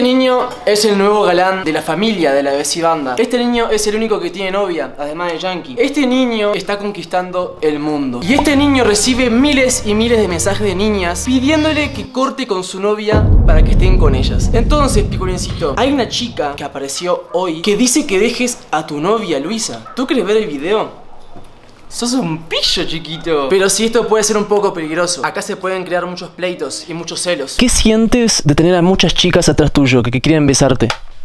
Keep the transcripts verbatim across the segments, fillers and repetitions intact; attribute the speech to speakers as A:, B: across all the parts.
A: Este niño es el nuevo galán de la familia de la Bessie Banda. Este niño es el único que tiene novia, además de Yankee. Este niño está conquistando el mundo. Y este niño recibe miles y miles de mensajes de niñas pidiéndole que corte con su novia para que estén con ellas. Entonces, Piculincito, hay una chica que apareció hoy que dice que dejes a tu novia, Luisa. ¿Tú quieres ver el video? Sos un pillo, chiquito. Pero sí, esto puede ser un poco peligroso. Acá se pueden crear muchos pleitos y muchos celos. ¿Qué sientes de tener a muchas chicas atrás tuyo que, que quieren besarte?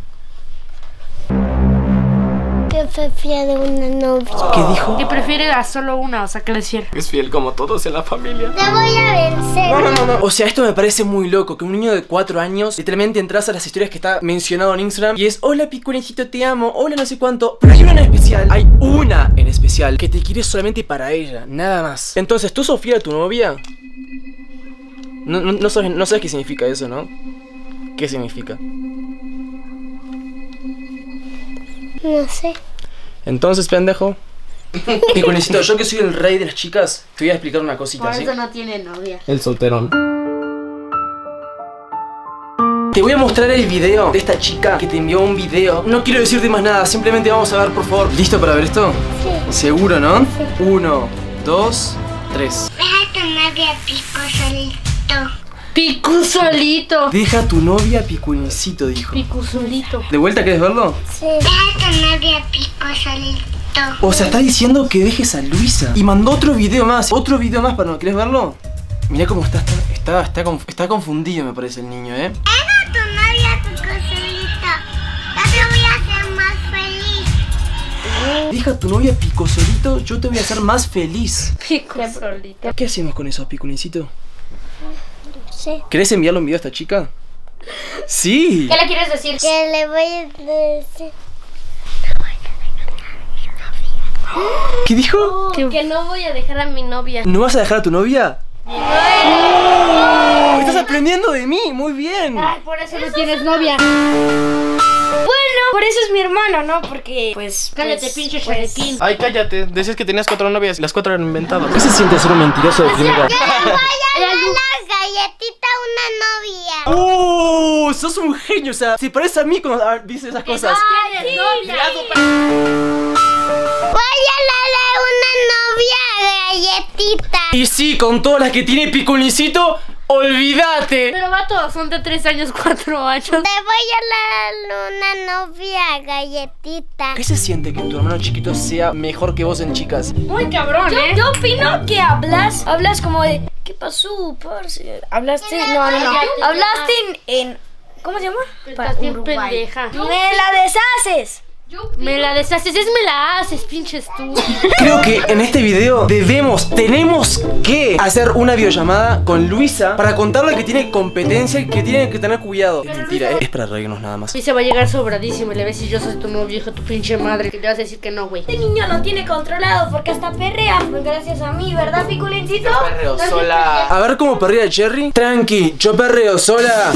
B: Que prefiere una novia.
A: ¿Qué dijo?
C: Que prefiere a solo una, o sea, que le cierre.
A: Es fiel como todos en la familia.
B: Te voy a vencer.
A: No, no, no, no. O sea, esto me parece muy loco. Que un niño de cuatro años literalmente entras a las historias que está mencionado en Instagram y es: hola, Piculincito, te amo. Hola, no sé cuánto. Pero hay una en especial. Hay una en especial que te quiere solamente para ella. Nada más. Entonces, ¿tú sos fiel a tu novia? No, no, no, sabes, no sabes qué significa eso, ¿no? ¿Qué significa?
B: No sé.
A: Entonces, pendejo. Piculincito, yo que soy el rey de las chicas, te voy a explicar una cosita.
C: Por
A: ¿sí?
C: eso no tiene novia.
A: El solterón. Te voy a mostrar el video de esta chica que te envió un video. No quiero decirte más nada, simplemente vamos a ver, por favor. ¿Listo para ver esto?
B: Sí.
A: ¿Seguro, no? Sí. Uno, dos, tres.
B: Deja a tu novia, Pico solito.
C: Picu solito.
A: Deja a tu novia, Piculincito, dijo.
C: Picu solito.
A: ¿De vuelta quieres verlo?
B: Sí. Deja a tu novia, Pico solito.
A: O sea, está diciendo que dejes a Luisa. Y mandó otro video más. Otro video más para no. ¿Quieres verlo? Mirá cómo está. Está, está, está, conf está confundido, me parece, el niño, ¿eh?
B: Deja a tu novia, Pico solito. Yo te voy a hacer más feliz.
A: Deja a tu novia, Pico solito. Yo te voy a hacer más feliz.
C: Picu solito.
A: ¿Qué hacemos con eso, Piculincito?
B: Sí.
A: ¿Querés enviarle un video a esta chica? Sí.
C: ¿Qué le quieres decir?
B: Que le voy a decir.
A: ¿Qué dijo?
C: Que, que no voy a dejar a mi novia.
A: ¿No vas a dejar a tu novia? ¡Oh! ¡Estás aprendiendo de mí! ¡Muy bien!
C: Ay, por eso no tienes novia.
D: Bueno, por eso es mi hermano, ¿no? Porque, pues...
C: Cállate,
D: pues,
C: pinche
D: pues,
C: chalequín.
A: Ay, cállate. Decías que tenías cuatro novias y las cuatro eran inventadas. ¿Qué se siente ser un mentiroso de primera?
B: Yo le voy a dar una galletita a una novia.
A: ¡Oh! Sos un genio. O sea, se parece a mí cuando ah, dices esas cosas.
C: ¿Tienes novia?
B: Voy a darle una novia galletita.
A: Y sí, con todas las que tiene Piculincito, olvídate.
C: Pero vato, son de tres años, cuatro años.
B: Te voy a dar una novia galletita.
A: ¿Qué se siente que tu hermano chiquito sea mejor que vos en chicas?
C: Muy cabrón,
D: Yo,
C: ¿eh?
D: yo opino que hablas, hablas como de... ¿Qué pasó, parce? Hablaste... No, no, no.
C: Cállate,
D: Hablaste en... en ¿cómo se llama?
C: Estás bien pendeja.
D: ¡Me la deshaces!
C: Me la deshaces, es me la haces, pinches tú.
A: Creo que en este video debemos, tenemos que hacer una videollamada con Luisa para contarle que tiene competencia y que tiene que tener cuidado. Es mentira, ¿eh? Es para reírnos nada más.
C: Y se va a llegar sobradísimo y le ves si yo soy tu novio, hijo, tu pinche madre. Que le vas a decir que no, güey.
D: Este niño lo tiene controlado porque hasta perrea. Pues gracias a mí, ¿verdad, Piculincito?
A: Perreo sola. A ver cómo perrea Cherry. Tranqui, yo perreo sola.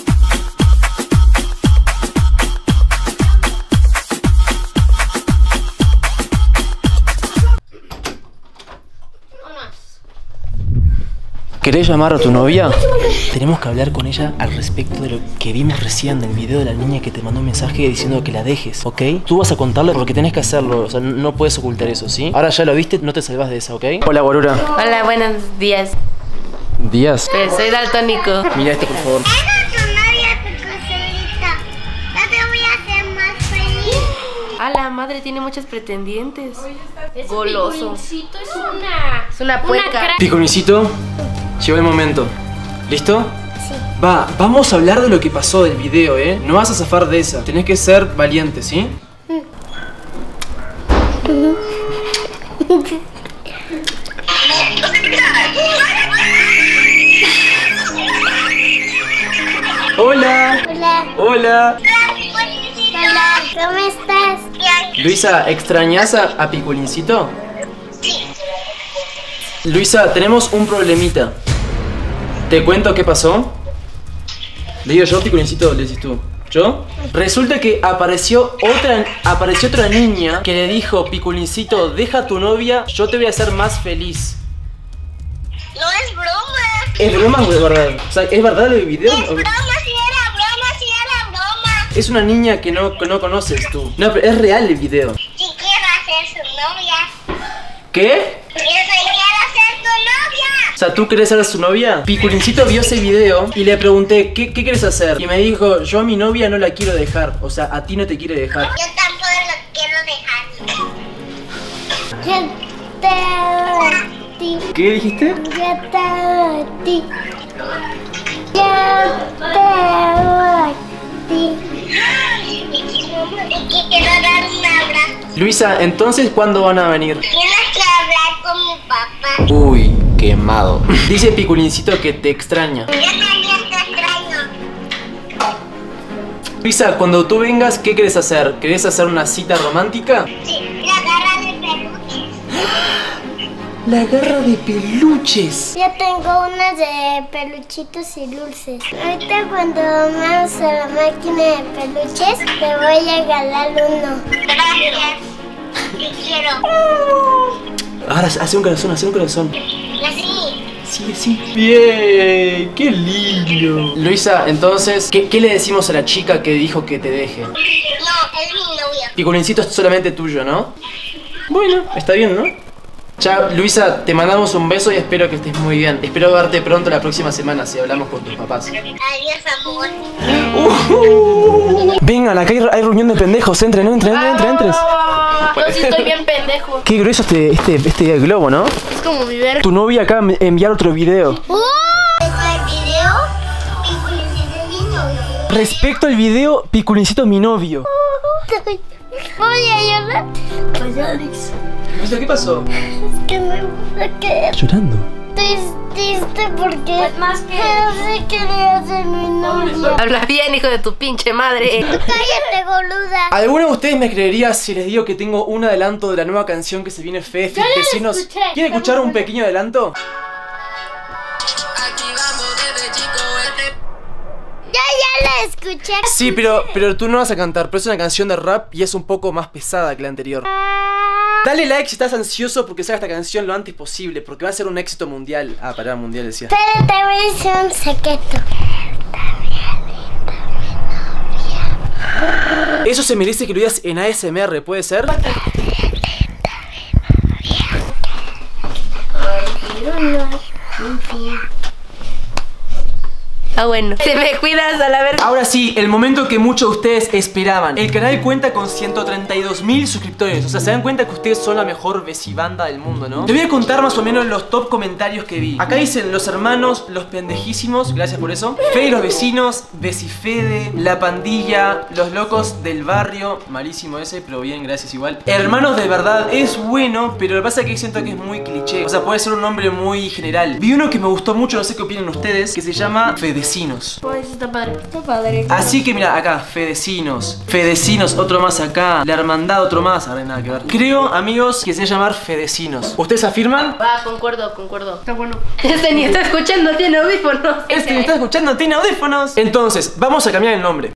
A: ¿Querés llamar a tu novia? Tenemos que hablar con ella al respecto de lo que vimos recién del video de la niña que te mandó un mensaje diciendo que la dejes, ¿ok? Tú vas a contarle porque tenés que hacerlo, o sea, no puedes ocultar eso, ¿sí? Ahora ya lo viste, no te salvas de esa, ¿ok? Hola, Guarura.
E: Hola, buenos días.
A: Díaz.
E: Pues soy daltónico.
A: Mira esto, por favor.
B: Deja a tu novia, Pico solito. Yo te voy a hacer más feliz.
E: A la madre tiene muchos pretendientes.
C: Ese
E: Goloso.
C: Piculincito es una...
E: Es una puerca.
A: Piculincito, llegó el momento. ¿Listo?
B: Sí.
A: Va, vamos a hablar de lo que pasó del video, ¿eh? No vas a zafar de esa. Tenés que ser valiente, ¿sí? Hola.
B: Hola.
A: Hola.
B: Hola, ¿cómo estás?
A: Luisa, ¿extrañas a, a Piculincito? Luisa, tenemos un problemita. ¿Te cuento qué pasó? ¿Le digo yo, Piculincito, o le decís tú? ¿Yo? Resulta que apareció otra, apareció otra niña que le dijo: Piculincito, deja a tu novia, yo te voy a hacer más feliz.
B: No es broma.
A: ¿Es broma o es verdad? O sea, ¿es verdad el video?
B: Es broma, si era broma, si era
A: Es una niña que no, que no conoces tú. No, pero es real el video.
B: Si quiero hacer su novia.
A: ¿Qué?
B: Yo soy quiero ser tu novia.
A: O sea, ¿tú querés ser su novia? Piculincito vio ese video y le pregunté, ¿qué, qué quieres hacer? Y me dijo, yo a mi novia no la quiero dejar. O sea, a ti no te quiere dejar.
B: Yo tampoco lo quiero dejar.
D: Yo te amo a ti.
A: ¿Qué dijiste?
D: Yo te amo a ti. Yo te amo a ti.
B: Y que quiero dar un abrazo.
A: Luisa, entonces, ¿cuándo van a venir?
B: Tienes que hablar con mi papá.
A: Uy, quemado. Dice Piculincito que te extraña.
B: Yo también te extraño.
A: Luisa, cuando tú vengas, ¿qué querés hacer? ¿Querés hacer una cita romántica?
B: Sí, la garra de peluches.
A: La garra de peluches.
D: Yo tengo unas de peluchitos y dulces. Ahorita cuando vamos a la máquina de peluches, te voy a regalar uno.
B: Gracias. Te quiero.
A: Ahora, hace un corazón, hace un corazón.
B: Así.
A: Sí, sí. Bien, qué lindo. Luisa, entonces, ¿qué, ¿qué le decimos a la chica que dijo que te deje?
B: No, es mi novia.
A: Piculincito es solamente tuyo, ¿no? Bueno, está bien, ¿no? Chao, Luisa, te mandamos un beso y espero que estés muy bien. Espero verte pronto la próxima semana si hablamos con tus papás.
B: Adiós, amor.
A: Uh, Vengan, acá hay, hay reunión de pendejos. Entren, entren, entren, entren.
C: Yo sí estoy bien pendejo.
A: Qué grueso este, este, este globo, ¿no?
C: Es como mi verga.
A: Tu novia acaba de enviar otro video.
B: ¿Este video? Y mi novio.
A: Respecto al video, Piculincito es mi novio.
D: Voy a llorar. Pues Alex,
A: Luisa, ¿qué pasó?
D: es que me voy a quedar
A: Llorando.
D: triste porque más que no quería ser mi novia.
E: Habla bien, hijo de tu pinche madre.
D: Cállate, boluda.
A: ¿Alguno de ustedes me creería si les digo que tengo un adelanto de la nueva canción que se viene Fede Fit Vecinos?
C: escuché.
A: ¿Quieren escuchar un pequeño adelanto?
D: Ya, ya la escuché.
A: Sí, pero, pero tú no vas a cantar, pero es una canción de rap y es un poco más pesada que la anterior. Dale like si estás ansioso porque salga esta canción lo antes posible, porque va a ser un éxito mundial. Ah, pará, mundial decía.
D: Pero te voy a decir un secreto.
A: Eso se merece que lo digas en A S M R, ¿puede ser?
E: Ah, bueno. Te me cuidas a la verga.
A: Ahora sí, el momento que muchos de ustedes esperaban. El canal cuenta con ciento treinta y dos mil suscriptores. O sea, se dan cuenta que ustedes son la mejor vecibanda del mundo, ¿no? Te voy a contar más o menos los top comentarios que vi. Acá dicen los hermanos, los pendejísimos, gracias por eso. Fede y los vecinos, Becifede, la pandilla, los locos del barrio. Malísimo ese, pero bien, gracias igual. Hermanos de verdad, es bueno, pero lo que pasa es que siento que es muy cliché. O sea, puede ser un nombre muy general. Vi uno que me gustó mucho, no sé qué opinan ustedes, que se llama Fedecinos.
C: Pues está padre.
D: Está padre.
A: Así que mira, acá, Fedecinos. Fedecinos, otro más acá. La hermandad, otro más. Ahora nada que ver. Creo, amigos, que se va a llamar Fedecinos. ¿Ustedes afirman?
E: Va, concuerdo, concuerdo.
C: Está bueno.
E: Este ni está escuchando, tiene audífonos.
A: Este que está escuchando tiene audífonos. Entonces, vamos a cambiar el nombre.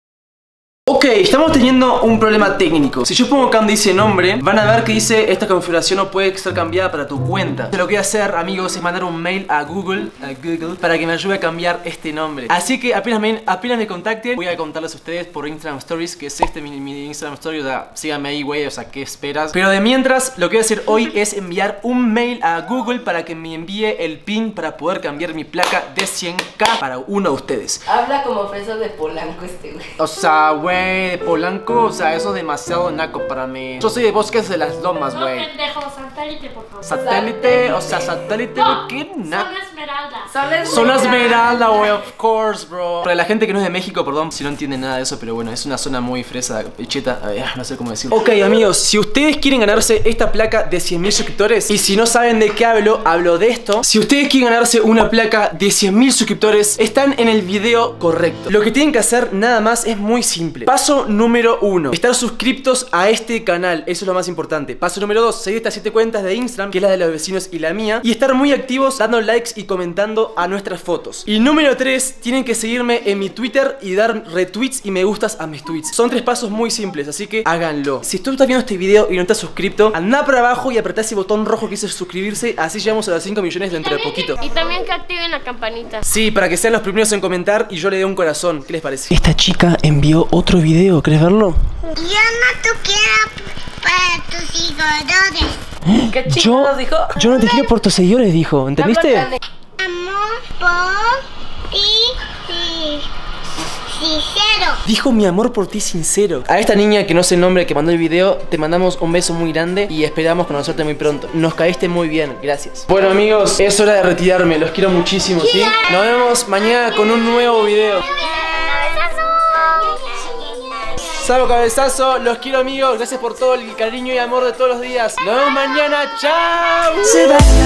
A: Ok, estamos teniendo un problema técnico. Si yo pongo acá donde dice nombre, van a ver que dice esta configuración no puede ser cambiada para tu cuenta. Lo que voy a hacer, amigos, es mandar un mail a Google, a Google, para que me ayude a cambiar este nombre. Así que apenas me, apenas me contacten, voy a contarles a ustedes por Instagram Stories, que es este mi, mi Instagram Story. O sea, síganme ahí, güey, o sea, ¿qué esperas? Pero de mientras, lo que voy a hacer hoy es enviar un mail a Google para que me envíe el pin para poder cambiar mi placa de cien K para uno de ustedes.
E: Habla como fresa de Polanco este güey.
A: O sea, güey, de Polanco, o sea, eso es demasiado naco para mí. Yo soy de Bosques de las Lomas,
C: No,
A: güey.
C: pendejo, satélite, por favor.
A: Satélite, o sea, satélite, güey,
C: No,
A: qué
C: Son
A: naco.
C: Esmeralda.
E: Son
A: Zona Esmeralda, güey, of course, bro. Para la gente que no es de México, perdón si no entiende nada de eso, pero bueno, es una zona muy fresa, cheta, eh, no sé cómo decirlo. Ok, amigos, si ustedes quieren ganarse esta placa de cien mil suscriptores, y si no saben de qué hablo, hablo de esto. Si ustedes quieren ganarse una placa de cien mil suscriptores, están en el video correcto. Lo que tienen que hacer nada más es muy simple. Paso número uno, estar suscriptos a este canal, eso es lo más importante. Paso número dos, seguir estas siete cuentas de Instagram, que es la de los vecinos y la mía, y estar muy activos dando likes y comentarios comentando a nuestras fotos. Y número tres, tienen que seguirme en mi Twitter y dar retweets y me gustas a mis tweets. Son tres pasos muy simples, así que háganlo. Si tú estás viendo este video y no estás suscrito, anda para abajo y apretá ese botón rojo que dice suscribirse. Así llegamos a los cinco millones dentro de poquito.
C: Y también que activen la campanita.
A: Sí, para que sean los primeros en comentar y yo le dé un corazón. ¿Qué les parece? Esta chica envió otro video, ¿querés verlo?
B: Yo no te quiero para tus seguidores.
E: ¿Qué chingados dijo?
A: Yo no te quiero por tus seguidores, dijo. ¿Entendiste?
B: Amor por ti, sí, sincero.
A: Dijo mi amor por ti sincero. A esta niña que no sé el nombre que mandó el video, te mandamos un beso muy grande y esperamos conocerte muy pronto. Nos caíste muy bien, gracias. Bueno amigos, es hora de retirarme, los quiero muchísimo, ¿sí? Nos vemos mañana con un nuevo video. Salvo cabezazo, los quiero amigos, gracias por todo el cariño y amor de todos los días. Nos vemos mañana, chao.